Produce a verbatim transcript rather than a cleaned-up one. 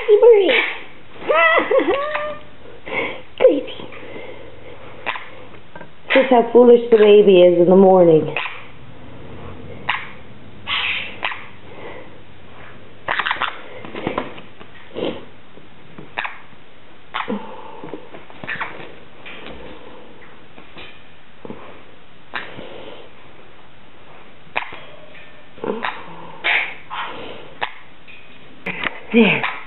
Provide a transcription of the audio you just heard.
Marie. Baby. This is how foolish the baby is in the morning. There.